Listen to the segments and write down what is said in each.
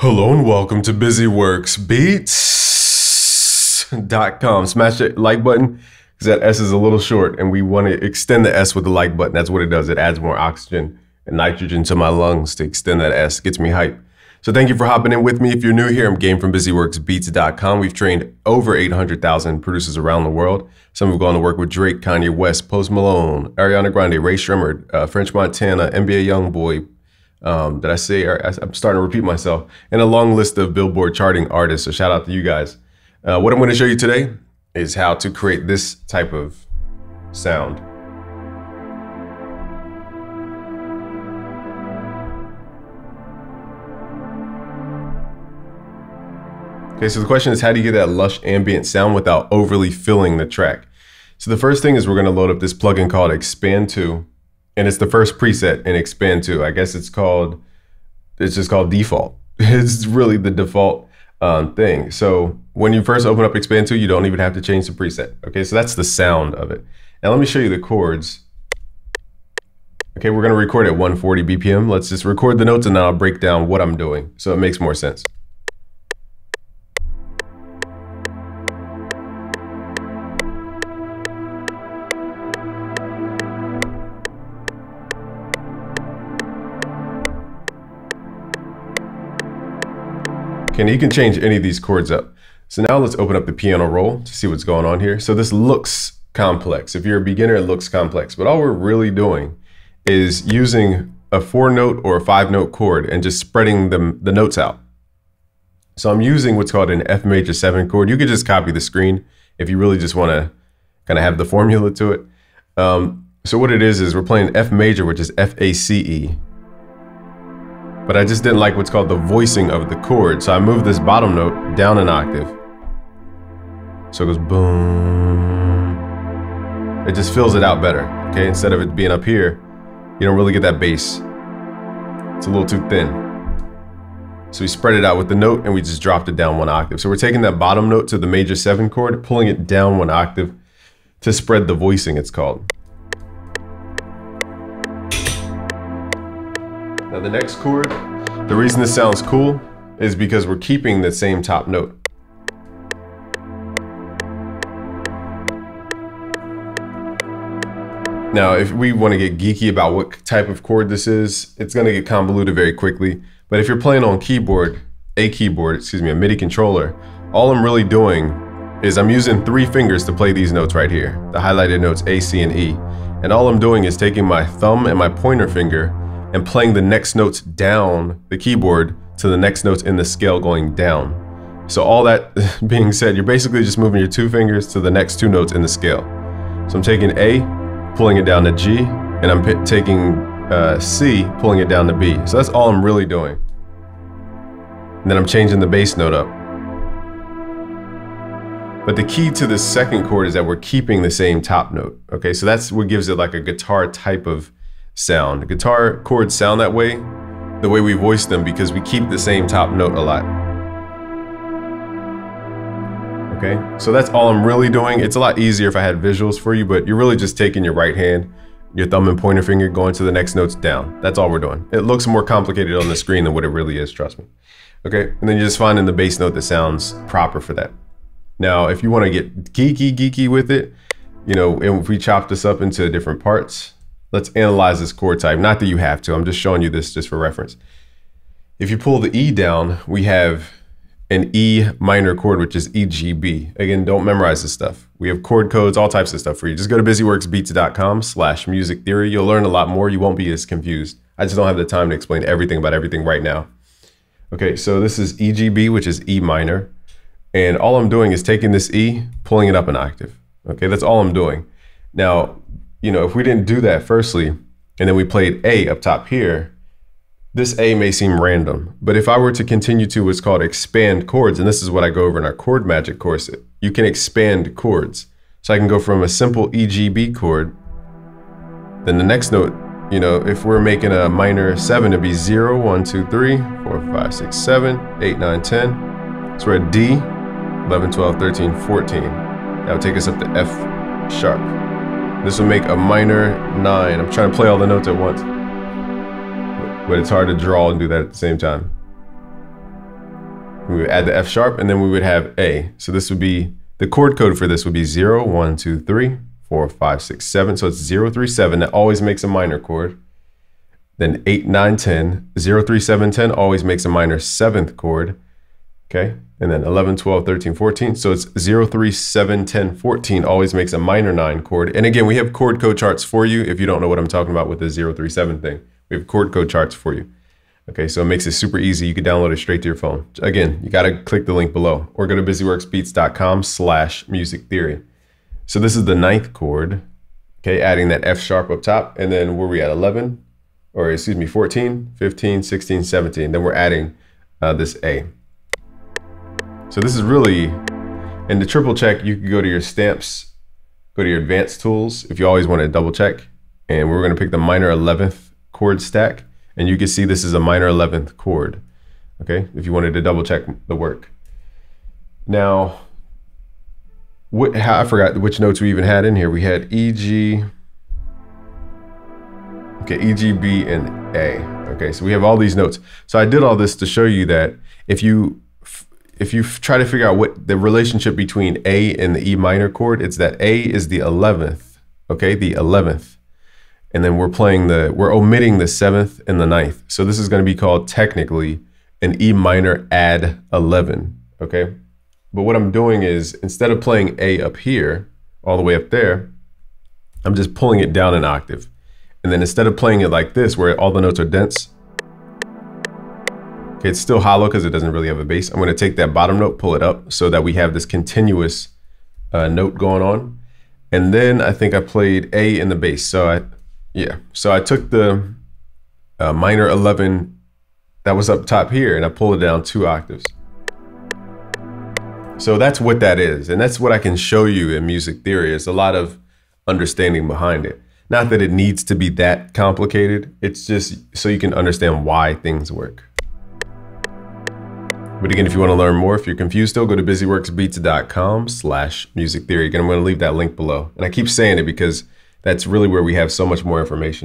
Hello and welcome to BusyWorksBeats.com. Smash the like button because that S is a little short and we want to extend the S with the like button. That's what it does. It adds more oxygen and nitrogen to my lungs to extend that S. Gets me hype. So thank you for hopping in with me. If you're new here, I'm Game from BusyWorksBeats.com. We've trained over 800,000 producers around the world. Some have gone to work with Drake, Kanye West, Post Malone, Ariana Grande, Ray Shremmerd, French Montana, NBA Youngboy. Did I say? I'm starting to repeat myself. And a long list of Billboard charting artists. So shout out to you guys. What I'm going to show you today is how to create this type of sound. Okay, so the question is, how do you get that lush ambient sound without overly filling the track? So the first thing is we're going to load up this plugin called Expand 2. And it's the first preset in Expand 2. I guess it's just called default. It's really the default thing. So when you first open up Expand 2, you don't even have to change the preset. Okay, so that's the sound of it. Now let me show you the chords. Okay, we're gonna record at 140 BPM. Let's just record the notes and then I'll break down what I'm doing so it makes more sense. Okay, you can change any of these chords up. So now let's open up the piano roll to see what's going on here. So this looks complex. If you're a beginner, it looks complex, but all we're really doing is using a 4-note or a 5-note chord and just spreading the notes out. So I'm using what's called an F major 7 chord. You could just copy the screen if you really just want to kind of have the formula to it. So what it is we're playing F major, which is F-A-C-E. But I just didn't like what's called the voicing of the chord. So I moved this bottom note down an octave. So it goes boom. It just fills it out better. Okay, instead of it being up here, you don't really get that bass. It's a little too thin. So we spread it out with the note and we just dropped it down 1 octave. So we're taking that bottom note to the major 7 chord, pulling it down 1 octave to spread the voicing, it's called. Now the next chord, the reason this sounds cool is because we're keeping the same top note. Now, if we want to get geeky about what type of chord this is, it's going to get convoluted very quickly. But if you're playing on a MIDI controller, all I'm really doing is I'm using 3 fingers to play these notes right here, the highlighted notes A, C, and E. And all I'm doing is taking my thumb and my pointer finger and playing the next notes down the keyboard to the next notes in the scale going down. So all that being said, you're basically just moving your 2 fingers to the next 2 notes in the scale. So I'm taking A, pulling it down to G, and I'm taking C, pulling it down to B. So that's all I'm really doing. And then I'm changing the bass note up. But the key to this second chord is that we're keeping the same top note. Okay, so that's what gives it like a guitar type of sound. The guitar chords sound that way, the way we voice them, because we keep the same top note a lot. Okay, so that's all I'm really doing. It's a lot easier if I had visuals for you, but you're really just taking your right hand, your thumb and pointer finger, going to the next notes down. That's all we're doing. It looks more complicated on the screen than what it really is, trust me. Okay, and then you're just finding the bass note that sounds proper for that. Now, if you want to get geeky with it, you know, if we chop this up into different parts, let's analyze this chord type. Not that you have to, I'm just showing you this just for reference. If you pull the E down, we have an E minor chord, which is E, G, B. Again, don't memorize this stuff. We have chord codes, all types of stuff for you. Just go to BusyWorksBeats.com/music theory. You'll learn a lot more. You won't be as confused. I just don't have the time to explain everything about everything right now. Okay, so this is E, G, B, which is E minor. And all I'm doing is taking this E, pulling it up an octave. Okay, that's all I'm doing. Now, you know, if we didn't do that firstly, and then we played A up top here, this A may seem random, but if I were to continue to what's called expand chords, and this is what I go over in our chord magic course, you can expand chords. So I can go from a simple E, G, B chord, then the next note, you know, if we're making a minor 7, it'd be 0, 1, 2, 3, 4, 5, 6, 7, 8, 9, 10. So we're at D, 11, 12, 13, 14. That would take us up to F sharp. This will make a minor 9. I'm trying to play all the notes at once, but it's hard to draw and do that at the same time. We would add the F sharp, and then we would have A. So this would be, the chord code for this would be 0, 1, 2, 3, 4, 5, 6, 7. So it's 0, 3, 7. That always makes a minor chord. Then 8, 9, 10. 0, 3, 7, 10 always makes a minor 7th chord. Okay. And then 11, 12, 13, 14. So it's 0, 3, 7, 10, 14 always makes a minor 9 chord. And again, we have chord code charts for you. If you don't know what I'm talking about with the 0, 3, 7 thing, we have chord code charts for you. Okay, so it makes it super easy. You can download it straight to your phone. Again, you got to click the link below or go to busyworksbeats.com/music theory. So this is the 9th chord, okay, adding that F sharp up top. And then where we at 11, or excuse me, 14, 15, 16, 17. Then we're adding this A. So this is really, in the triple check, you can go to your stamps, go to your advanced tools if you always want to double check. And we're going to pick the minor 11th chord stack. And you can see this is a minor 11th chord, okay, if you wanted to double check the work. Now, I forgot which notes we even had in here. We had E, G, okay, E, G, B, and A. Okay, so we have all these notes. So I did all this to show you that if you try to figure out what the relationship between A and the E minor chord, it's that A is the 11th, okay, the 11th. And then we're omitting the 7th and the 9th. So this is going to be called technically an E minor add 11, okay? But what I'm doing is, instead of playing A up here, all the way up there, I'm just pulling it down an octave. And then instead of playing it like this, where all the notes are dense, okay, it's still hollow because it doesn't really have a bass. I'm going to take that bottom note, pull it up so that we have this continuous note going on. And then I think I played A in the bass. So I took the minor 11 that was up top here and I pulled it down 2 octaves. So that's what that is. And that's what I can show you in music theory. It's a lot of understanding behind it. Not that it needs to be that complicated. It's just so you can understand why things work. But again, if you want to learn more, if you're confused still, go to busyworksbeats.com/music theory. Again, I'm going to leave that link below. And I keep saying it because that's really where we have so much more information.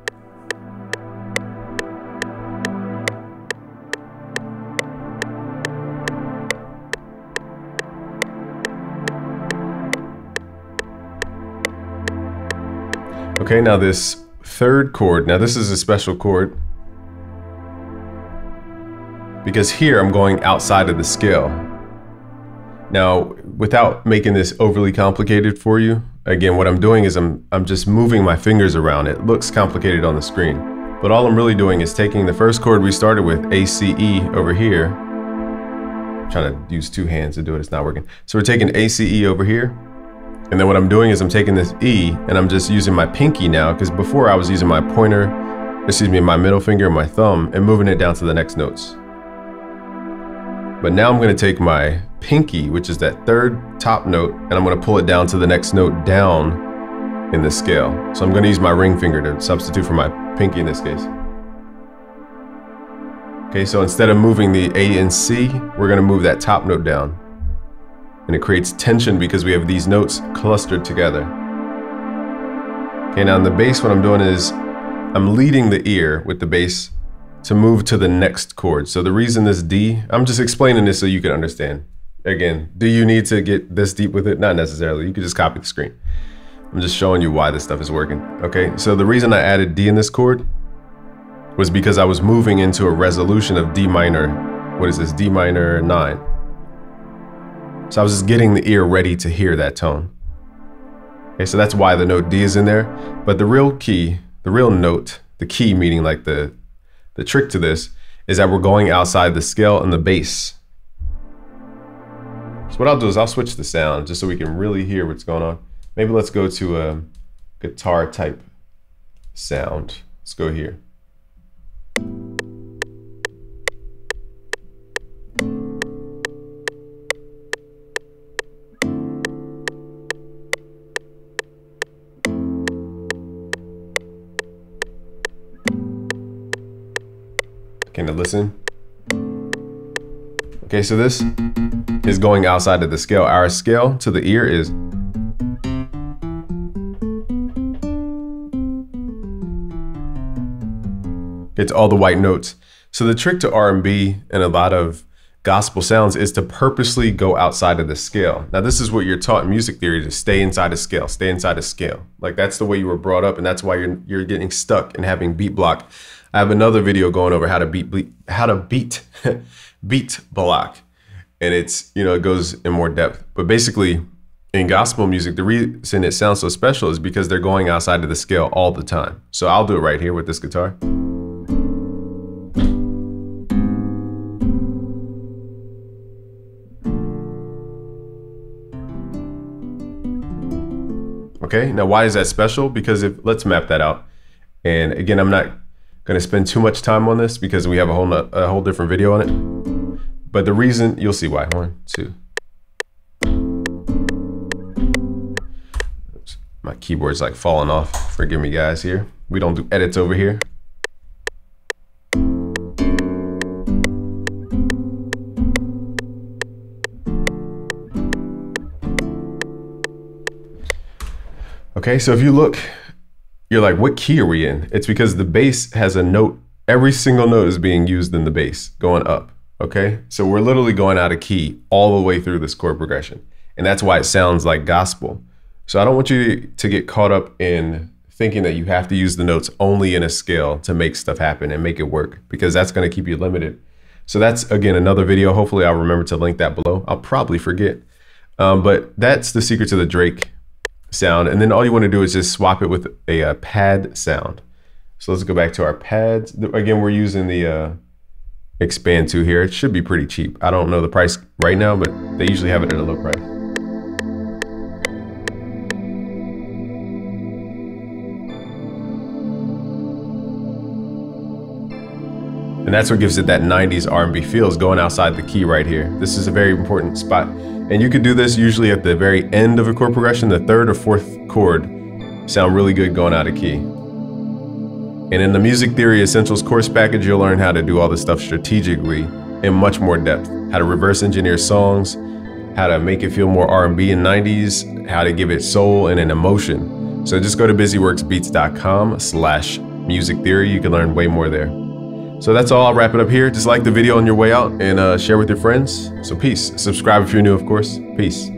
Okay, now this 3rd chord, now this is a special chord because here I'm going outside of the scale. Now, without making this overly complicated for you, again, what I'm doing is I'm just moving my fingers around. It looks complicated on the screen, but all I'm really doing is taking the 1st chord we started with, A, C, E, over here. I'm trying to use 2 hands to do it, it's not working. So we're taking A, C, E over here. And then what I'm doing is I'm taking this E and I'm just using my pinky now, because before I was using my pointer, my middle finger and my thumb and moving it down to the next notes. But now I'm going to take my pinky, which is that 3rd top note, and I'm going to pull it down to the next note down in the scale. So I'm going to use my ring finger to substitute for my pinky in this case. Okay, so instead of moving the A and C, we're going to move that top note down. And it creates tension because we have these notes clustered together. Okay, now in the bass, what I'm doing is I'm leading the ear with the bass to move to the next chord. So the reason this D, I'm just explaining this so you can understand. Again, do you need to get this deep with it? Not necessarily, you can just copy the screen. I'm just showing you why this stuff is working. Okay, so the reason I added D in this chord was because I was moving into a resolution of D minor, what is this, D minor 9. So I was just getting the ear ready to hear that tone. Okay, so that's why the note D is in there. But the real key, the real note, the key meaning like the trick to this is that we're going outside the scale and the bass. So what I'll do is I'll switch the sound just so we can really hear what's going on. Maybe let's go to a guitar type sound. Let's go here. Okay, now listen. Okay, so this is going outside of the scale. Our scale to the ear is. It's all the white notes. So the trick to R&B and a lot of gospel sounds is to purposely go outside of the scale. Now, this is what you're taught in music theory, to stay inside a scale, stay inside a scale. Like, that's the way you were brought up, and that's why you're getting stuck and having beat block. I have another video going over how to beat beat block, and it's, you know, it goes in more depth. But basically, in gospel music, the reason it sounds so special is because they're going outside of the scale all the time. So I'll do it right here with this guitar. Okay, now why is that special? Because let's map that out. And again, I'm not gonna spend too much time on this because we have a whole different video on it. But the reason, you'll see why. 1, 2. Oops, my keyboard's like falling off. Forgive me guys here. We don't do edits over here. Okay, so if you look, you're like, what key are we in? It's because the bass has a note. Every single note is being used in the bass, going up, okay? So we're literally going out of key all the way through this chord progression. And that's why it sounds like gospel. So I don't want you to get caught up in thinking that you have to use the notes only in a scale to make stuff happen and make it work, because that's gonna keep you limited. So that's, again, another video. Hopefully I'll remember to link that below. I'll probably forget. But that's the secret to the Drake sound. And then all you want to do is just swap it with a pad sound. So let's go back to our pads. Again, we're using the Expand 2 here. It should be pretty cheap. I don't know the price right now, but they usually have it at a low price. And that's what gives it that 90s R&B feel, is going outside the key right here. This is a very important spot. And you could do this usually at the very end of a chord progression. The 3rd or 4th chord sound really good going out of key. And in the Music Theory Essentials course package, you'll learn how to do all this stuff strategically in much more depth. How to reverse engineer songs, how to make it feel more R&B in 90s, how to give it soul and an emotion. So just go to busyworksbeats.com/music theory. You can learn way more there. So that's all. I'll wrap it up here. Just like the video on your way out and share with your friends. So peace. Subscribe if you're new, of course. Peace.